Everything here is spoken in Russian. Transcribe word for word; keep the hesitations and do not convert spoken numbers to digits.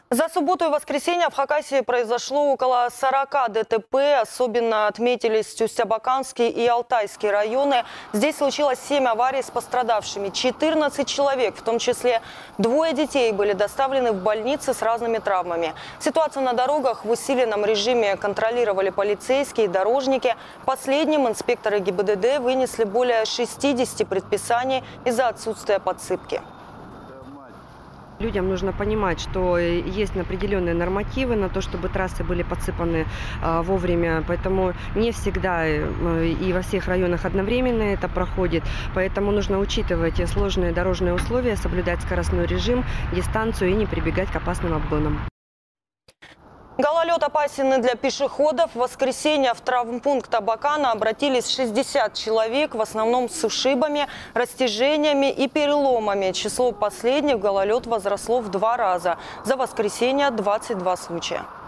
За субботу и воскресенье в Хакасии произошло около сорока ДТП. Особенно отметились Усть-Абаканский и Алтайский районы. Здесь случилось семь аварий с пострадавшими. четырнадцать человек, в том числе двое детей, были доставлены в больницы с разными травмами. Ситуацию на дорогах в усиленном режиме контролировали полицейские и дорожники. Последним инспекторы ГИБДД вынесли более шестидесяти предписаний из-за отсутствия подсыпки. Людям нужно понимать, что есть определенные нормативы на то, чтобы трассы были подсыпаны а, вовремя. Поэтому не всегда и во всех районах одновременно это проходит. Поэтому нужно учитывать сложные дорожные условия, соблюдать скоростной режим, дистанцию и не прибегать к опасным обгонам. Гололед опасен и для пешеходов. В воскресенье в травмпункт Абакана обратились шестьдесят человек, в основном с ушибами, растяжениями и переломами. Число последних гололед возросло в два раза. За воскресенье двадцать два случая.